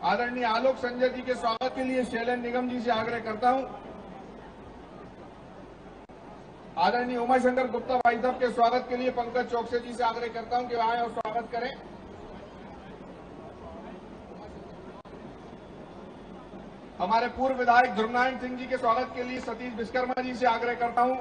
आदरणीय आलोक संजय जी के स्वागत के लिए शैलेंद्र निगम जी से आग्रह करता हूं। आदरणीय उमाशंकर गुप्ता भाई साहब के स्वागत के लिए पंकज चौकसे जी से आग्रह करता हूं कि आए और स्वागत करें। हमारे पूर्व विधायक ध्रुवनारायण सिंह जी के स्वागत के लिए सतीश विश्वकर्मा जी से आग्रह करता हूं।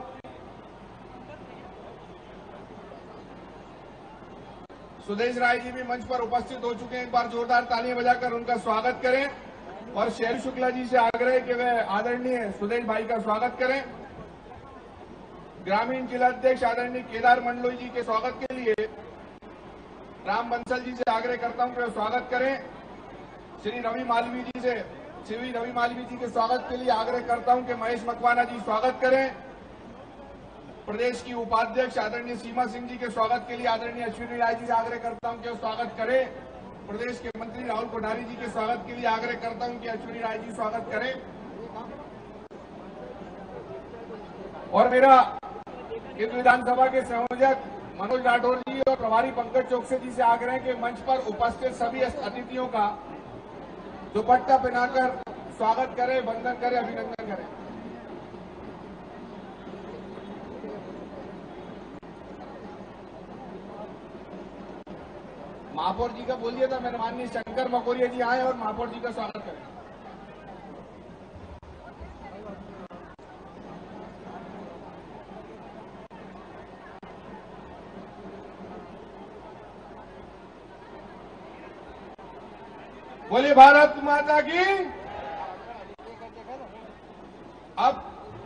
सुदेश राय जी भी मंच पर उपस्थित हो चुके हैं, एक बार जोरदार तालियां बजाकर उनका स्वागत करें। और शैल शुक्ला जी से आग्रह कि वे आदरणीय सुदेश भाई का स्वागत करें। ग्रामीण जिला अध्यक्ष आदरणीय केदार मंडलोई जी के स्वागत के लिए राम बंसल जी से आग्रह करता हूं कि वे स्वागत करें। श्री रवि मालवी जी के स्वागत के लिए आग्रह करता हूं कि महेश मकवाना जी स्वागत करें। प्रदेश की उपाध्यक्ष आदरणीय सीमा सिंह जी के स्वागत के लिए आदरणीय अश्विनी राय जी से आग्रह करता हूं कि वो स्वागत करें। प्रदेश के मंत्री राहुल कोठारी जी के स्वागत के लिए आग्रह करता हूं कि अश्विनी राय जी स्वागत करें। और मेरा इस विधानसभा के संयोजक मनोज राठौर जी और प्रभारी पंकज चौकसे जी से आग्रह कि मंच पर उपस्थित सभी अतिथियों का दुपट्टा पहनाकर स्वागत करें, वंदन करें, अभिनंदन करें। महापौर जी का बोल दिया था मैंने, माननीय शंकर मकोरिया जी आए और महापौर जी का स्वागत करें। बोलिए भारत माता की। अब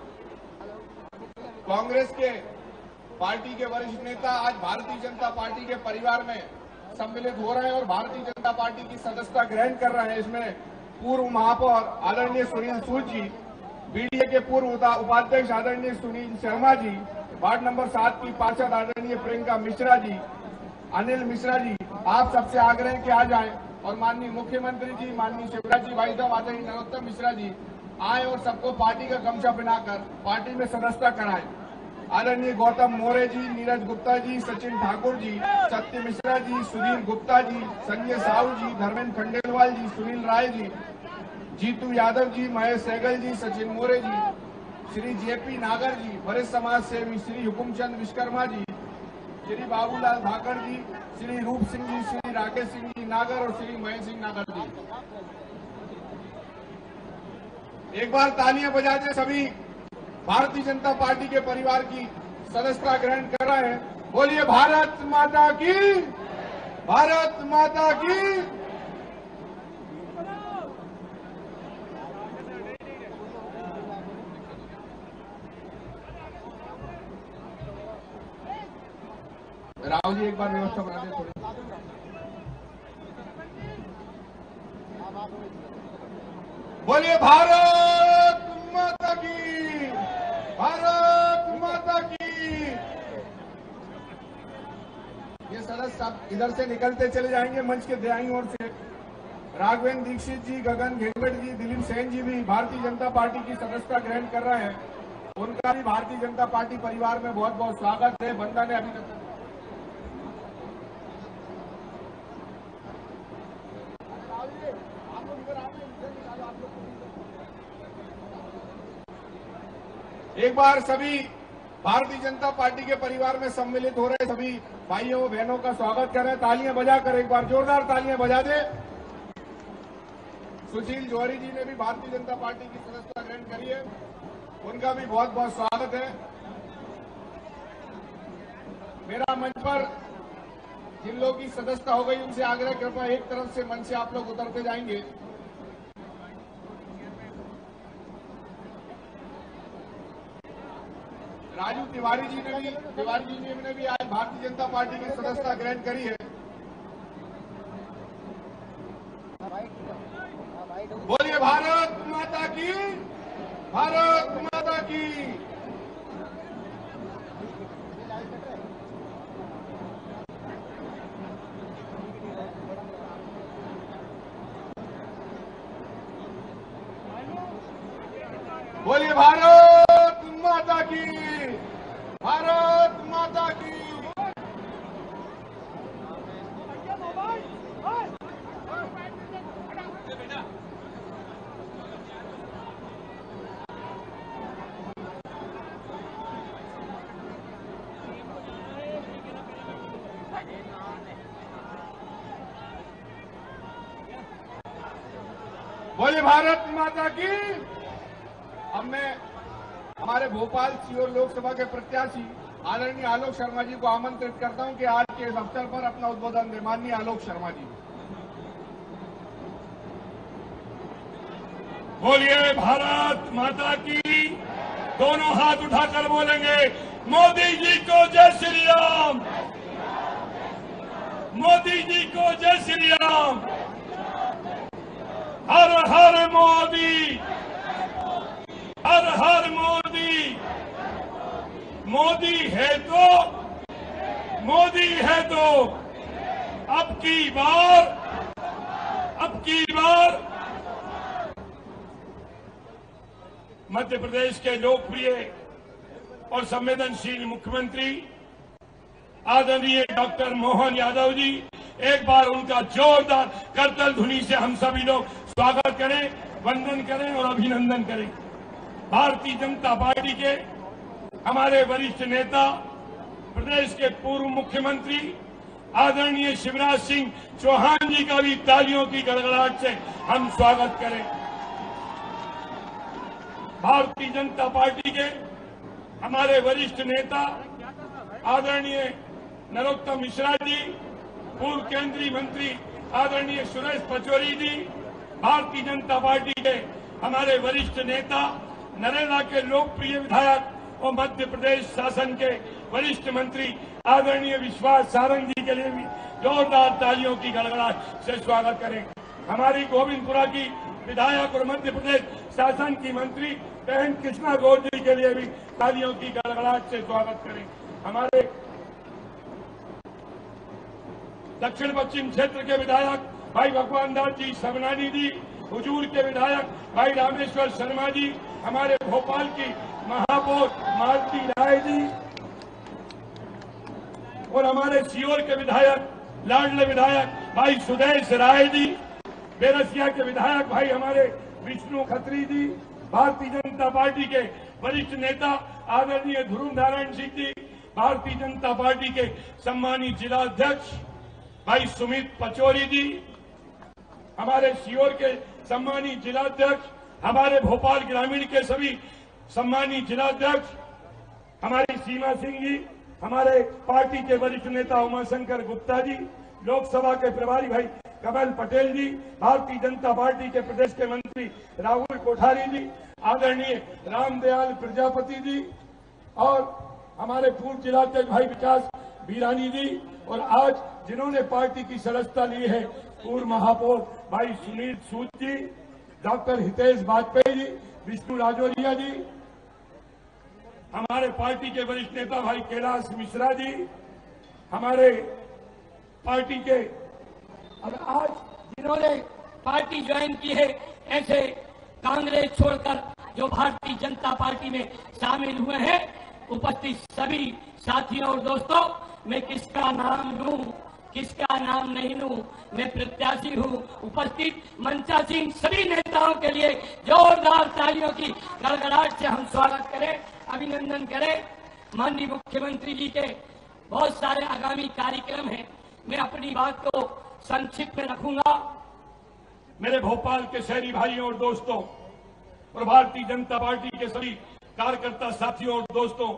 कांग्रेस के पार्टी के वरिष्ठ नेता आज भारतीय जनता पार्टी के परिवार में सम्मिलित हो रहे हैं और भारतीय जनता पार्टी की सदस्यता ग्रहण कर रहे हैं। इसमें पूर्व महापौर आदरणीय सुनील सूद जी, बीडीए के पूर्व उपाध्यक्ष आदरणीय सुनील शर्मा जी, वार्ड नंबर 7 की पार्षद आदरणीय प्रियंका मिश्रा जी, अनिल मिश्रा जी, आप सबसे आग्रह कि आ जाएं और माननीय मुख्यमंत्री जी, माननीय शिवराज जी भाई साहब, आदरणीय नरोत्तम मिश्रा जी आए और सबको पार्टी का गमछा पहनाकर पार्टी में सदस्यता कराएं। आदरणीय गौतम मोरे जी, नीरज गुप्ता जी, सचिन ठाकुर जी, सत्य मिश्रा जी, सुधीर गुप्ता जी, संजय साहू जी, धर्मेंद्र खंडेलवाल जी, सुनील राय जी, जीतू यादव जी, महेश सहगल जी, सचिन मोरे जी, श्री जेपी नागर जी, वरिष्ठ समाज सेवी श्री हुकुमचंद विश्वकर्मा जी, श्री बाबूलाल धाकड़ जी, श्री रूप सिंह जी, श्री राकेश सिंह जी नागर और श्री महेश सिंह नागर जी। एक बार तालियां बजाते सभी भारतीय जनता पार्टी के परिवार की सदस्यता ग्रहण कर रहे हैं। बोलिए भारत माता की, भारत माता की। राहुल जी एक बार व्यवस्था बना दें थोड़ी। बोलिए भारत माता की, भारत माता की। ये सदस्य सब इधर से निकलते चले जाएंगे मंच के दाईं ओर से। राघवेंद्र दीक्षित जी, गगन घेंगट जी, दिलीप सेन जी भी भारतीय जनता पार्टी की सदस्यता ग्रहण कर रहे हैं। उनका भी भारतीय जनता पार्टी परिवार में बहुत बहुत स्वागत है, वंदन है, अभिनंदन। एक बार सभी भारतीय जनता पार्टी के परिवार में सम्मिलित हो रहे सभी भाइयों बहनों का स्वागत करें। तालियां बजाकर एक बार जोरदार तालियां बजा दें। सुशील जौहरी जी ने भी भारतीय जनता पार्टी की सदस्यता ग्रहण करी है, उनका भी बहुत बहुत स्वागत है। मेरा मंच पर जिन लोगों की सदस्यता हो गई उनसे आग्रह करता हूं, एक तरफ से मंच से आप लोग उतरते जाएंगे। राजू तिवारी जी ने भी आज भारतीय जनता पार्टी की सदस्यता ग्रहण करी है। बोलिए भारत माता की, भारत माता की। बोलिए भारत माता की, भारत माता की। बोले भारत माता की। अब मैं हमारे भोपाल सीहोर लोकसभा के प्रत्याशी आदरणीय आलोक शर्मा जी को आमंत्रित करता हूं कि आज के इस अवसर पर अपना उद्बोधन दे। माननीय आलोक शर्मा जी। बोलिए भारत माता की। दोनों हाथ उठाकर बोलेंगे मोदी जी को जय श्री राम, मोदी जी को जय श्री राम, हर हर मोदी, हर हर मोदी। मोदी है तो, मोदी है तो अब की बार मध्य प्रदेश के लोकप्रिय और संवेदनशील मुख्यमंत्री आदरणीय डॉक्टर मोहन यादव जी, एक बार उनका जोरदार करतल ध्वनि से हम सभी लोग स्वागत करें, वंदन करें और अभिनंदन करें। भारतीय जनता पार्टी के हमारे वरिष्ठ नेता, प्रदेश के पूर्व मुख्यमंत्री आदरणीय शिवराज सिंह चौहान जी का भी तालियों की गड़गड़ाहट से हम स्वागत करें। भारतीय जनता पार्टी के हमारे वरिष्ठ नेता आदरणीय नरोत्तम मिश्रा जी, पूर्व केंद्रीय मंत्री आदरणीय सुरेश पचौरी जी, भारतीय जनता पार्टी के हमारे वरिष्ठ नेता, नरेला के लोकप्रिय विधायक और मध्य प्रदेश शासन के वरिष्ठ मंत्री आदरणीय विश्वास सारंग जी के लिए भी जोरदार तालियों की गड़गड़ाहट से स्वागत करें। हमारी गोविंदपुरा की विधायक और मध्य प्रदेश शासन की मंत्री बहन कृष्णा गौर जी के लिए भी तालियों की गड़गड़ाहट से स्वागत करें। हमारे दक्षिण पश्चिम क्षेत्र के विधायक भाई भगवान दास जी सबनानी जी, हुजूर के विधायक भाई रामेश्वर शर्मा जी, हमारे भोपाल की महापौर मालती राय जी और हमारे सीहोर के विधायक लाडले विधायक भाई सुदेश राय जी, बेरसिया के विधायक भाई हमारे विष्णु खत्री जी, भारतीय जनता पार्टी के वरिष्ठ नेता आदरणीय ध्रुव नारायण सिंह जी, भारतीय जनता पार्टी के सम्मानित जिलाध्यक्ष भाई सुमित पचौरी जी, हमारे सीहोर के सम्मानित जिलाध्यक्ष, हमारे भोपाल ग्रामीण के सभी सम्मानित जिलाध्यक्ष, हमारी सीमा सिंह जी, हमारे पार्टी के वरिष्ठ नेता उमाशंकर गुप्ता जी, लोकसभा के प्रभारी भाई कमल पटेल जी, भारतीय जनता पार्टी के प्रदेश के मंत्री राहुल कोठारी जी, आदरणीय रामदयाल प्रजापति जी और हमारे पूर्व जिलाध्यक्ष भाई विकास बीरानी जी और आज जिन्होंने पार्टी की सदस्यता ली है पूर्व महापौर भाई सुनील सूद जी, डॉक्टर हितेश वाजपेयी जी, विष्णु राजौरिया जी, हमारे पार्टी के वरिष्ठ नेता भाई कैलाश मिश्रा जी, हमारे पार्टी के और आज जिन्होंने पार्टी ज्वाइन की है, ऐसे कांग्रेस छोड़कर जो भारतीय जनता पार्टी में शामिल हुए हैं, उपस्थित सभी साथियों और दोस्तों, मैं किसका नाम लूं, किसका नाम नहीं लूं, मैं प्रत्याशी हूं। उपस्थित मंचासीन सभी नेताओं के लिए जोरदार तालियों की गड़गड़ाहट से हम स्वागत करें, अभिनंदन करें। माननीय मुख्यमंत्री जी के बहुत सारे आगामी कार्यक्रम हैं, मैं अपनी बात को संक्षिप्त में रखूंगा। मेरे भोपाल के शहरी भाइयों और दोस्तों और भारतीय जनता पार्टी के सभी कार्यकर्ता साथियों और दोस्तों,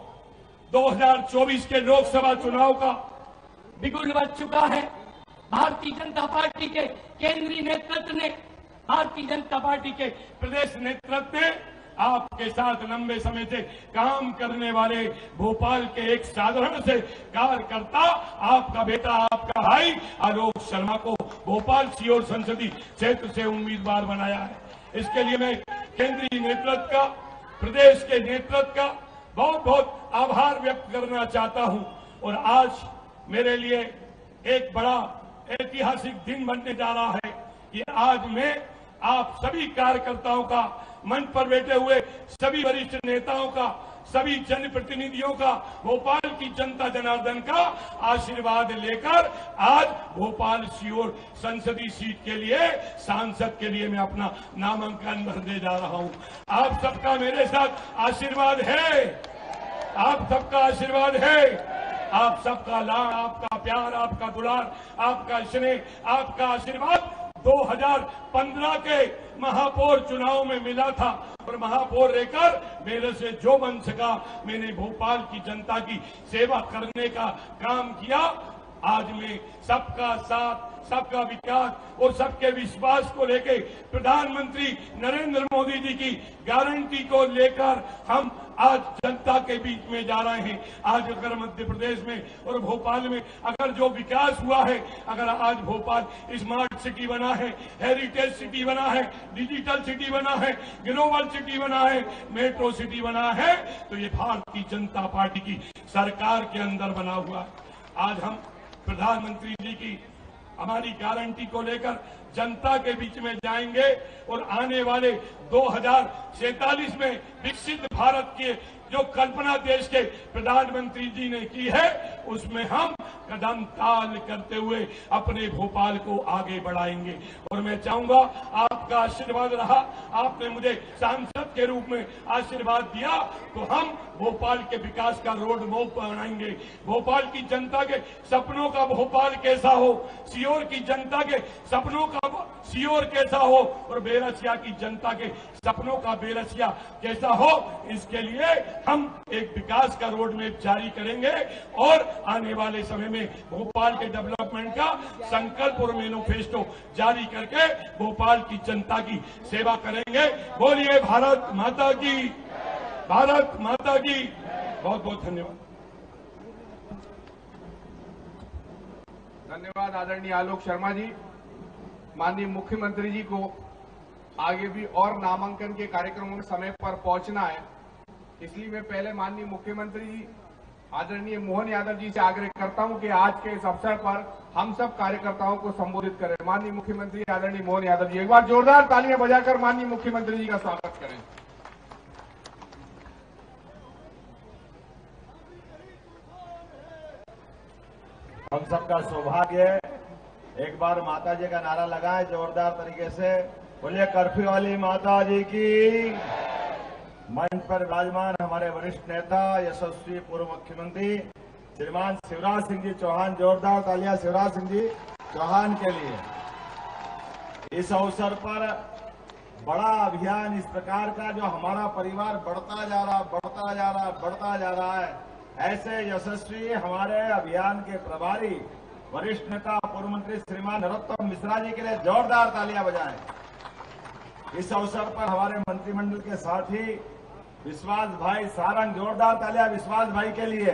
2024 के लोकसभा चुनाव का बिगुल बज चुका है। भारतीय जनता पार्टी के केंद्रीय नेतृत्व ने, भारतीय जनता पार्टी के प्रदेश नेतृत्व ने आपके साथ लंबे समय से काम करने वाले भोपाल के एक साधारण से कार्यकर्ता, आपका बेटा, आपका भाई आलोक शर्मा को भोपाल सीहोर संसदीय क्षेत्र से उम्मीदवार बनाया है। इसके लिए मैं केंद्रीय नेतृत्व का, प्रदेश के नेतृत्व का बहुत बहुत आभार व्यक्त करना चाहता हूं। और आज मेरे लिए एक बड़ा ऐतिहासिक दिन बनने जा रहा है कि आज मैं आप सभी कार्यकर्ताओं का, मंच पर बैठे हुए सभी वरिष्ठ नेताओं का, सभी जनप्रतिनिधियों का, भोपाल की जनता जनार्दन का आशीर्वाद लेकर आज भोपाल सीहोर संसदीय सीट के लिए, सांसद के लिए मैं अपना नामांकन भरने जा रहा हूं। आप सबका मेरे साथ आशीर्वाद है, आप सबका आशीर्वाद है, आप सबका लाड, आपका प्यार, आपका दुलार, आपका स्नेह, आपका आशीर्वाद 2015 के महापौर चुनाव में मिला था और महापौर रहकर मेरे से जो बन सका मैंने भोपाल की जनता की सेवा करने का काम किया। आज मैं सबका साथ, सबका विकास और सबके विश्वास को लेकर प्रधानमंत्री नरेंद्र मोदी जी की गारंटी को लेकर हम आज जनता के बीच में जा रहे हैं। आज अगर मध्य प्रदेश में और भोपाल में अगर जो विकास हुआ है, अगर आज भोपाल स्मार्ट सिटी बना है, हेरिटेज सिटी बना है, डिजिटल सिटी बना है, ग्लोबल सिटी बना है, मेट्रो सिटी बना है, तो ये भारतीय जनता पार्टी की सरकार के अंदर बना हुआ है। आज हम प्रधानमंत्री जी की हमारी गारंटी को लेकर जनता के बीच में जाएंगे और आने वाले 2047 में विकसित भारत के जो कल्पना देश के प्रधानमंत्री जी ने की है, उसमें हम कदम ताल करते हुए अपने भोपाल को आगे बढ़ाएंगे। और मैं चाहूंगा आपका आशीर्वाद रहा, आपने मुझे सांसद के रूप में आशीर्वाद दिया, तो हम भोपाल के विकास का रोड मैप बनाएंगे। भोपाल की जनता के सपनों का भोपाल कैसा हो, सीहोर की जनता के सपनों का सीहोर कैसा हो और बेरसिया की जनता के सपनों का बेरसिया कैसा हो, इसके लिए हम एक विकास का रोड मैप जारी करेंगे और आने वाले समय में भोपाल के डेवलपमेंट का संकल्प और मैनिफेस्टो जारी करके भोपाल की जनता की सेवा करेंगे। बोलिए भारत माता की, भारत माता की। बहुत बहुत धन्यवाद। धन्यवाद आदरणीय आलोक शर्मा जी। माननीय मुख्यमंत्री जी को आगे भी और नामांकन के कार्यक्रमों में समय पर पहुंचना है, इसलिए मैं पहले माननीय मुख्यमंत्री जी आदरणीय मोहन यादव जी से आग्रह करता हूं कि आज के इस अवसर पर हम सब कार्यकर्ताओं को संबोधित करें। माननीय मुख्यमंत्री आदरणीय मोहन यादव जी, एक बार जोरदार तालियां बजाकर माननीय मुख्यमंत्री जी का स्वागत करें। हम सबका सौभाग्य है, एक बार माता जी का नारा लगाएं जोरदार तरीके से। बोलिए कर्फ्यू वाली माता जी की। मंच पर विराजमान हमारे वरिष्ठ नेता यशस्वी पूर्व मुख्यमंत्री श्रीमान शिवराज सिंह जी चौहान, जोरदार तालियां शिवराज सिंह जी चौहान के लिए। इस अवसर पर बड़ा अभियान इस प्रकार का जो हमारा परिवार बढ़ता जा रहा है, ऐसे यशस्वी हमारे अभियान के प्रभारी वरिष्ठ नेता पूर्व मंत्री श्रीमान नरोत्तम मिश्रा जी के लिए जोरदार तालियां बजाएं। इस अवसर पर हमारे मंत्रिमंडल के साथी विश्वास भाई सारंग, जोरदार तालियां विश्वास भाई के लिए।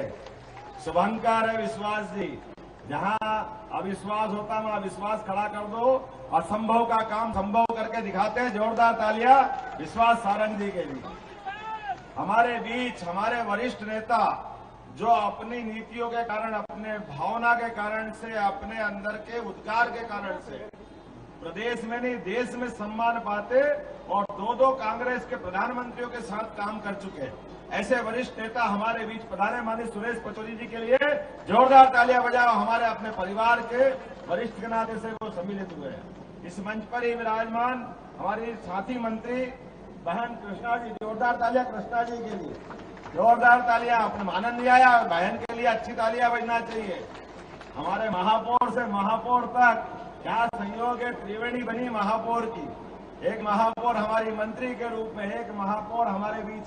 शुभंकर है विश्वास जी, जहां अविश्वास होता वहां विश्वास खड़ा कर दो, असंभव का काम संभव करके दिखाते हैं। जोरदार तालियां विश्वास सारंग जी के लिए। हमारे बीच हमारे वरिष्ठ नेता जो अपनी नीतियों के कारण, अपने भावना के कारण से, अपने अंदर के उद्गार के कारण से प्रदेश में नहीं देश में सम्मान पाते और दो कांग्रेस के प्रधानमंत्रियों के साथ काम कर चुके हैं, ऐसे वरिष्ठ नेता हमारे बीच पधारे। माननीय सुरेश पचौरी जी के लिए जोरदार तालियां बजाओ। हमारे अपने परिवार के वरिष्ठ के नाते से वो सम्मिलित हुए हैं। इस मंच पर ही विराजमान हमारी साथी मंत्री बहन कृष्णा जी, जोरदार तालियां कृष्णा जी के लिए। जोरदार तालियां। अपने आनंद नहीं आया, बहन के लिए अच्छी तालियां बजना चाहिए। हमारे महापौर से महापौर तक क्या संयोग है, त्रिवेणी बनी महापौर की। एक महापौर हमारी मंत्री के रूप में, एक महापौर हमारे बीच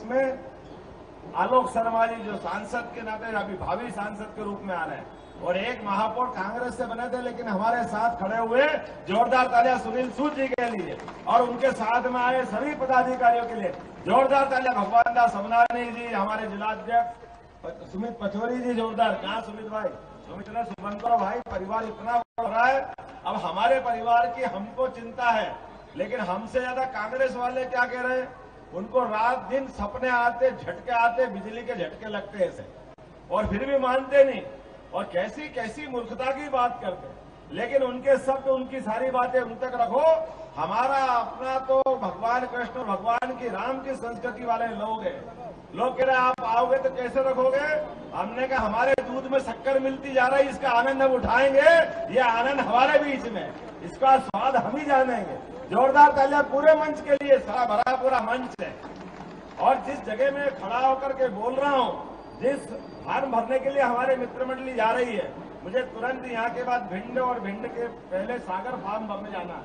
में आलोक शर्मा जी जो सांसद के नाते अभी भावी सांसद के रूप में आ रहे हैं, और एक महापौर कांग्रेस से बने थे लेकिन हमारे साथ खड़े हुए। जोरदार तालियां सुनील सूद जी के लिए और उनके साथ में आए सभी पदाधिकारियों के लिए। जोरदार तालियां भगवान दास समनानी जी, हमारे जिलाध्यक्ष सुमित पचौरी जी, जोरदार। कहाँ सुमित भाई? सुमित ने सुबंध करो भाई, परिवार इतना बढ़ रहा है। अब हमारे परिवार की हमको चिंता है, लेकिन हमसे ज्यादा कांग्रेस वाले क्या कह रहे हैं, उनको रात दिन सपने आते, झटके आते, बिजली के झटके लगते ऐसे, और फिर भी मानते नहीं, और कैसी कैसी मूर्खता की बात करते। लेकिन उनके शब्द, उनकी सारी बातें उन तक रखो। हमारा अपना तो भगवान कृष्ण, भगवान की राम की संस्कृति वाले लोग हैं। लोग कह रहे आप आओगे तो कैसे रखोगे? हमने कहा हमारे दूध में शक्कर मिलती जा रही, इसका आनंद हम उठाएंगे। ये आनंद हमारे बीच में, इसका स्वाद हम ही जानेंगे। जोरदार तालियां पूरे मंच के लिए। सारा भरा पूरा मंच है, और जिस जगह में खड़ा होकर के बोल रहा हूं, जिस फार्म भरने के लिए हमारे मित्र मंडली जा रही है, मुझे तुरंत यहाँ के बाद भिंड और भिंड के पहले सागर फार्म भरने जाना है।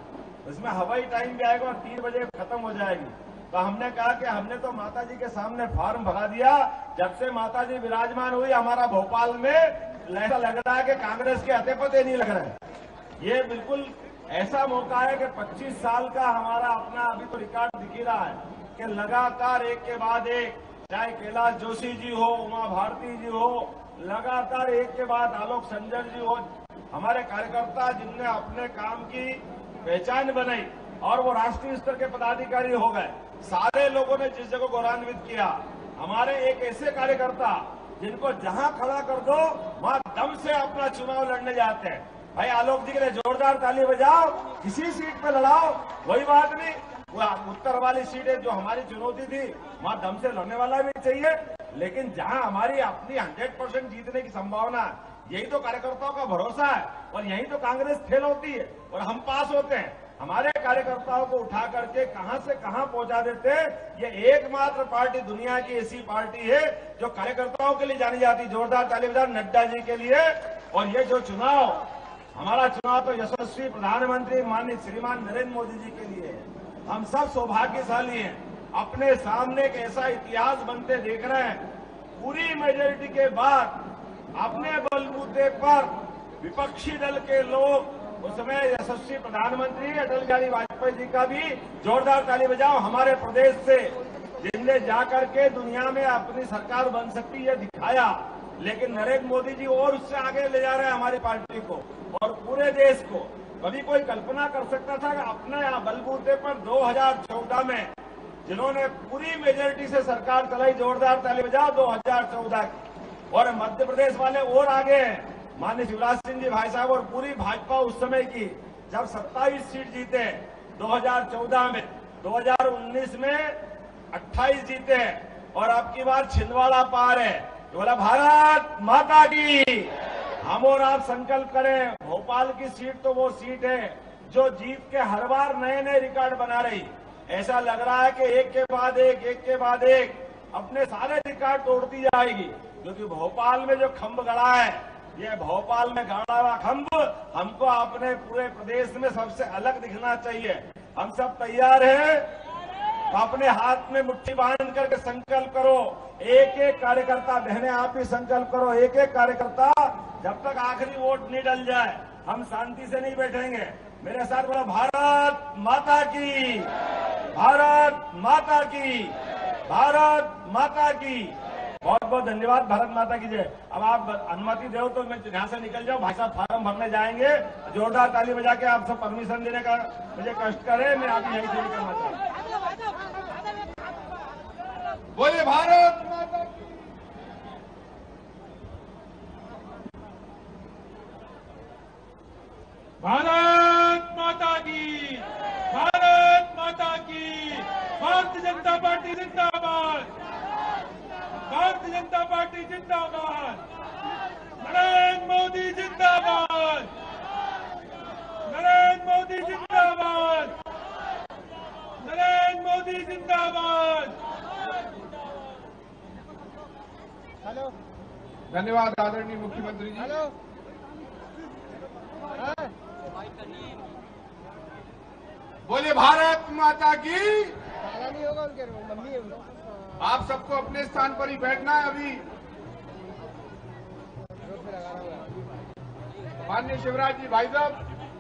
उसमें हवाई टाइम भी आएगा और 3 बजे खत्म हो जाएगी। तो हमने कहा कि हमने तो माता जी के सामने फॉर्म भरा दिया। जब से माता जी विराजमान हुई हमारा भोपाल में ऐसा लग रहा है कि कांग्रेस के हथे पते नहीं लग रहे हैं। ये बिल्कुल ऐसा मौका है कि 25 साल का हमारा अपना अभी तो रिकॉर्ड दिख ही रहा है कि लगातार एक के बाद एक, चाहे कैलाश जोशी जी हो, उमा भारती जी हो, लगातार एक के बाद आलोक संजर जी हो, हमारे कार्यकर्ता जिनने अपने काम की पहचान बनाई और वो राष्ट्रीय स्तर के पदाधिकारी हो गए, सारे लोगों ने जिस जगह गौरवान्वित किया। हमारे एक ऐसे कार्यकर्ता जिनको जहां खड़ा कर दो वहां दम से अपना चुनाव लड़ने जाते हैं। भाई आलोक जी के लिए जोरदार ताली बजाओ, किसी सीट पे लड़ाओ, वही बात नहीं। वो उत्तर वाली सीट है जो हमारी चुनौती थी, वहां दम से लड़ने वाला भी चाहिए, लेकिन जहां हमारी अपनी 100% जीतने की संभावना है, यही तो कार्यकर्ताओं का भरोसा है और यही तो कांग्रेस फेल होती है और हम पास होते हैं। हमारे कार्यकर्ताओं को उठा करके कहां से कहां पहुंचा देते हैं। ये एकमात्र पार्टी दुनिया की ऐसी पार्टी है जो कार्यकर्ताओं के लिए जानी जाती। जोरदार ताली बजाओ नड्डा जी के लिए। और ये जो चुनाव, हमारा चुनाव तो यशस्वी प्रधानमंत्री माननीय श्रीमान नरेंद्र मोदी जी के लिए है। हम सब सौभाग्यशाली हैं, अपने सामने एक ऐसा इतिहास बनते देख रहे हैं। पूरी मेजोरिटी के बाद अपने बलबूते पर विपक्षी दल के लोग, उस समय यशस्वी प्रधानमंत्री अटल बिहारी वाजपेयी जी का भी जोरदार ताली बजाओ, हमारे प्रदेश से जिनने जाकर के दुनिया में अपनी सरकार बन सकती है दिखाया। लेकिन नरेंद्र मोदी जी और उससे आगे ले जा रहे हैं हमारी पार्टी को और पूरे देश को। कभी कोई कल्पना कर सकता था कि अपने बलबूते पर 2014 में जिन्होंने पूरी मेजोरिटी से सरकार चलाई, जोरदार ताली बजाओ 2014 की। और मध्य प्रदेश वाले और आगे हैं, माननीय शिवराज सिंह जी भाई साहब और पूरी भाजपा उस समय की, जब 27 सीट जीते 2014 में, 2019 में 28 जीते और अब की बार छिंदवाड़ा पार है। तो बोला भारत माता की। हम और आप संकल्प करें, भोपाल की सीट तो वो सीट है जो जीत के हर बार नए नए रिकॉर्ड बना रही। ऐसा लग रहा है कि एक के बाद एक अपने सारे रिकॉर्ड तोड़ती जाएगी, क्योंकि भोपाल में जो खंभ गड़ा है, ये भोपाल में गाड़ा हुआ खंभ हमको अपने पूरे प्रदेश में सबसे अलग दिखना चाहिए। हम सब तैयार हैं, तो अपने हाथ में मुट्ठी बांध करके संकल्प करो। एक एक कार्यकर्ता, बहने आप भी संकल्प करो, एक एक कार्यकर्ता, जब तक आखिरी वोट नहीं डल जाए हम शांति से नहीं बैठेंगे। मेरे साथ बोला भारत माता की, भारत माता की, भारत माता की। बहुत बहुत धन्यवाद। भारत माता की जय। अब आप अनुमति दो तो मैं यहाँ से निकल जाऊँ, भाई साहब फार्म भरने जाएंगे। जोरदार ताली बजा के आप सब परमिशन देने का मुझे कष्ट करें, मैं अभी यहीं से करना चाहूँ। बोले भारत माता की। भारत माता की, भारत माता की। भारतीय जनता पार्टी जिंदाबाद, भारतीय जनता पार्टी जिंदाबाद, नरेंद्र मोदी जिंदाबाद, नरेंद्र मोदी जिंदाबाद, नरेंद्र मोदी जिंदाबाद। धन्यवाद आदरणीय मुख्यमंत्री जी। बोले भारत माता की। नहीं होगा उनके, मम्मी है उनकी। आप सबको अपने स्थान पर ही बैठना है। अभी माननीय शिवराज जी भाई साहब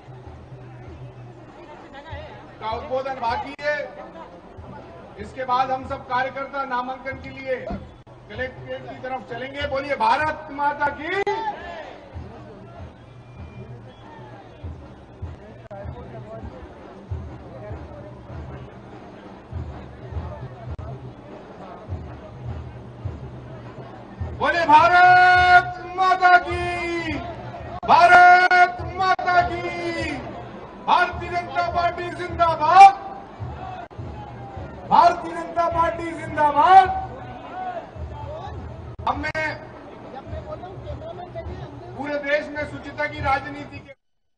का उद्बोधन बाकी है। इसके बाद हम सब कार्यकर्ता नामांकन के लिए कलेक्ट्रेट की तरफ चलेंगे। बोलिए भारत माता की। बोले भारत माता की, भारत माता की। भारतीय जनता पार्टी जिंदाबाद, भारतीय जनता पार्टी जिंदाबाद। अब मैं पूरे देश में शुचिता की राजनीति के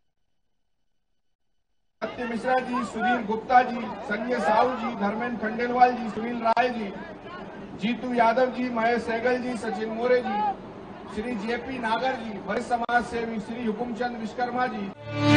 सत्य मिश्रा जी, सुनील गुप्ता जी, संजय साहू जी, धर्मेंद्र खंडेलवाल जी, सुनील राय जी, जीतू यादव जी, महेश सहगल जी, सचिन मोरे जी, श्री जेपी नागर जी, वरिष्ठ समाज सेवी श्री हुकुमचंद विश्वकर्मा जी।